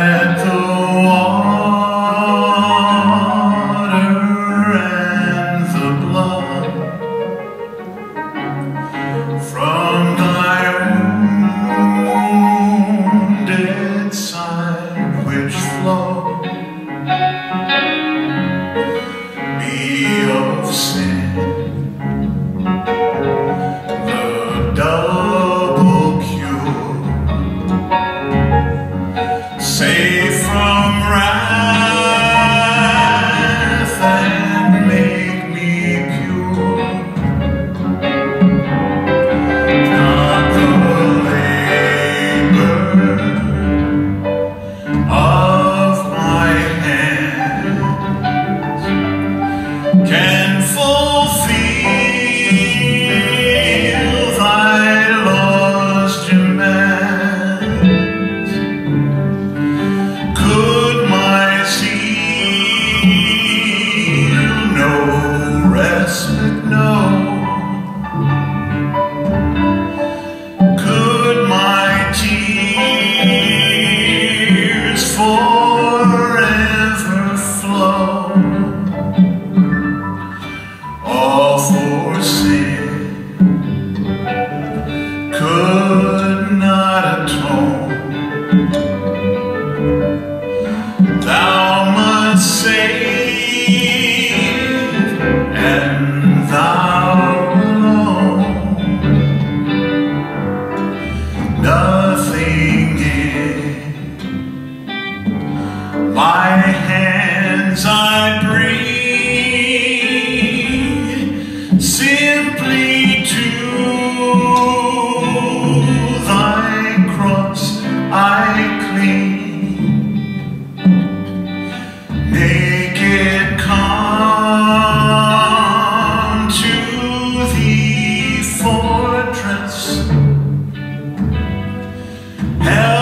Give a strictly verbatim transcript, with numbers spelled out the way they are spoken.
let the water and the blood from thy wounded side which flow be of sin, the double cure, safe from wrath and make me pure. Not the labor of my hands can fulfill thy law's demands. Could my zeal no respite know? Could my tears forever flow? All for sin could not atone. Thou must save, and thou alone. Nothing in my hands I bring, simply to thy cross I cling. Naked come to thee, fortress, held